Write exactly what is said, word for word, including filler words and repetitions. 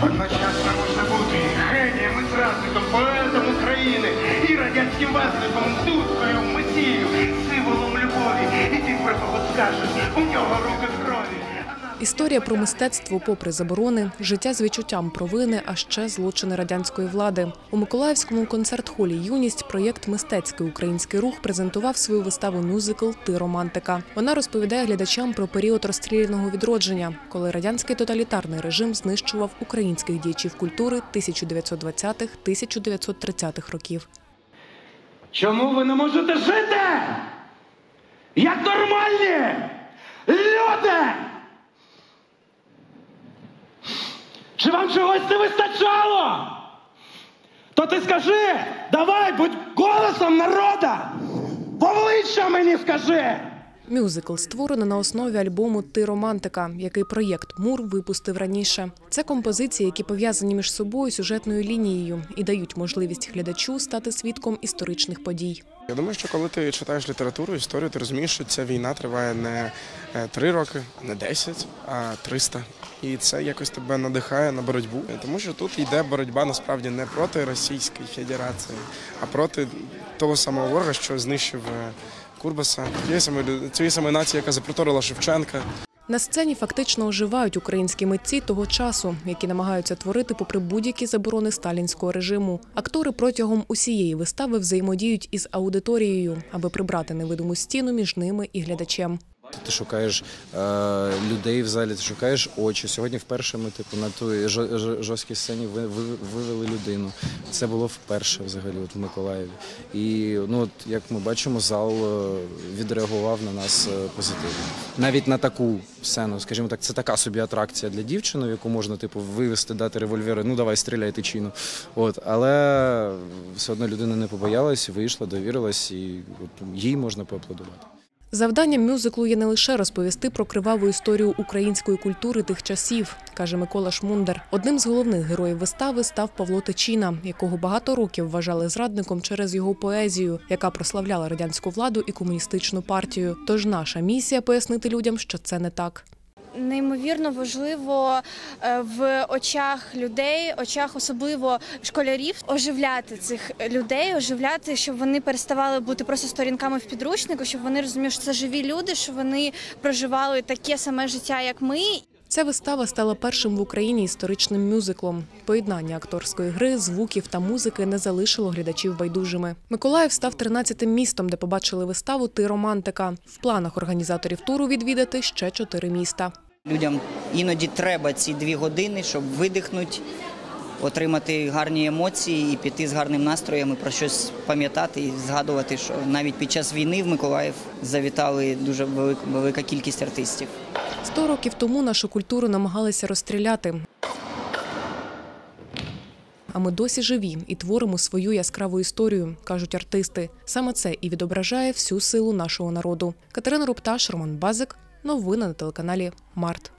Одночасно можна бути генієм і зрадником, поетом України і радянським весником, дудкою, месією, символом любові. І ті, про кого скажеш, у нього руки в крові. Історія про мистецтво попри заборони, життя з відчуттям провини, а ще злочини радянської влади. У Миколаївському концерт-холі «Юність» проєкт «Мистецький український рух» презентував свою виставу-мюзикл «Ти романтика». Вона розповідає глядачам про період розстріляного відродження, коли радянський тоталітарний режим знищував українських діячів культури тисяча дев'ятсот двадцятих - тисяча дев'ятсот тридцятих років. Чому ви не можете жити, як нормальні люди? Чи вам чогось не вистачало? То ти скажи, давай, будь голосом народа, в обличчя мені скажи. Мюзикл створено на основі альбому «Ти романтика», який проєкт «Мур» випустив раніше. Це композиції, які пов'язані між собою сюжетною лінією і дають можливість глядачу стати свідком історичних подій. Я думаю, що коли ти читаєш літературу, історію, ти розумієш, що ця війна триває не три роки, не десять, а триста. І це якось тебе надихає на боротьбу. Тому що тут йде боротьба насправді не проти Російської Федерації, а проти того самого ворога, що знищив Курбаса, цієї самої нації, яка запроторила Шевченка. На сцені фактично оживають українські митці того часу, які намагаються творити попри будь-які заборони сталінського режиму. Актори протягом усієї вистави взаємодіють із аудиторією, аби прибрати невидиму стіну між ними і глядачем. Ти шукаєш е, людей в залі, ти шукаєш очі. Сьогодні вперше ми типу, на той жорсткій сцені вивели людину. Це було вперше взагалі от в Миколаєві. І ну, от, як ми бачимо, зал відреагував на нас позитивно. Навіть на таку сцену, скажімо так, це така собі атракція для дівчини, в яку можна типу, вивести, дати револьвери, ну давай, стріляй тичину. От, але все одно людина не побоялась, вийшла, довірилась, і от, їй можна поаплодувати. Завданням мюзиклу є не лише розповісти про криваву історію української культури тих часів, каже Микола Шмундар. Одним з головних героїв вистави став Павло Тичина, якого багато років вважали зрадником через його поезію, яка прославляла радянську владу і комуністичну партію. Тож наша місія – пояснити людям, що це не так. Неймовірно важливо в очах людей, очах особливо школярів, оживляти цих людей, оживляти, щоб вони переставали бути просто сторінками в підручнику, щоб вони розуміли, що це живі люди, що вони проживали таке саме життя, як ми. Ця вистава стала першим в Україні історичним мюзиклом. Поєднання акторської гри, звуків та музики не залишило глядачів байдужими. Миколаїв став тринадцятим містом, де побачили виставу «Ти романтика». В планах організаторів туру відвідати ще чотири міста. Людям іноді треба ці дві години, щоб видихнути, отримати гарні емоції і піти з гарним настроєм і про щось пам'ятати і згадувати, що навіть під час війни в Миколаїв завітали дуже велика, велика кількість артистів. Сто років тому нашу культуру намагалися розстріляти. А ми досі живі і творимо свою яскраву історію, кажуть артисти. Саме це і відображає всю силу нашого народу. Катерина Рупташ, Роман Базик. Новини на телеканалі «Март».